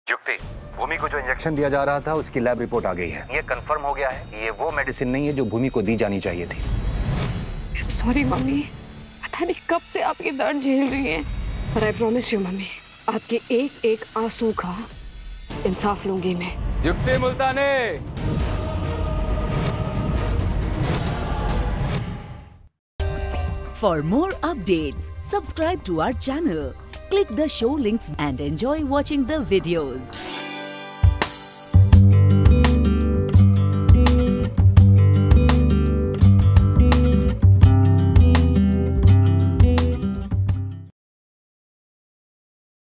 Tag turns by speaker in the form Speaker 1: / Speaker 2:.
Speaker 1: युक्ति, भूमि को जो इंजेक्शन दिया जा रहा था उसकी लैब रिपोर्ट आ गई है। ये कंफर्म हो गया है ये वो मेडिसिन नहीं है जो भूमि को दी जानी चाहिए थी।
Speaker 2: सॉरी मम्मी, पता नहीं कब से आपके दर्द झेल रही हैं, पर आई प्रॉमिस यू मम्मी, आपके एक एक आंसू का इंसाफ लूंगी मैं।
Speaker 3: युक्ति मुल्ताने।
Speaker 4: For more updates, subscribe to our channel, click the show links and enjoy watching the videos.